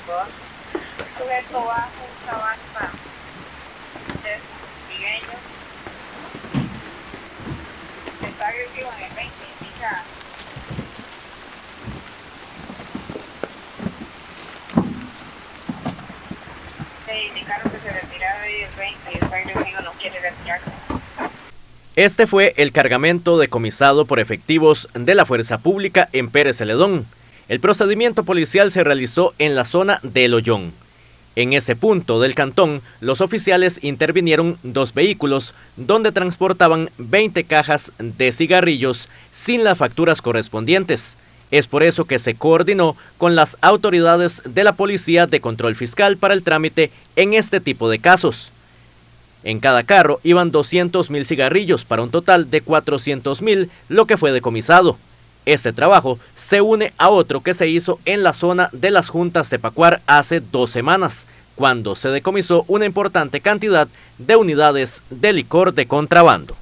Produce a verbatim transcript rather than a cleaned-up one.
sujeto bajo sabana de trigueño, está agresivo en el veinte, indica se indicaron que se retirara de el veinte y está agresivo, no quiere retirarse. Este fue el cargamento decomisado por efectivos de la Fuerza Pública en Pérez Celedón. El procedimiento policial se realizó en la zona de El Hoyón. En ese punto del cantón, los oficiales intervinieron dos vehículos donde transportaban veinte cajas de cigarrillos sin las facturas correspondientes. Es por eso que se coordinó con las autoridades de la Policía de Control Fiscal para el trámite en este tipo de casos. En cada carro iban doscientos mil cigarrillos para un total de cuatrocientos mil, lo que fue decomisado. Este trabajo se une a otro que se hizo en la zona de las Juntas de Pacuar hace dos semanas, cuando se decomisó una importante cantidad de unidades de licor de contrabando.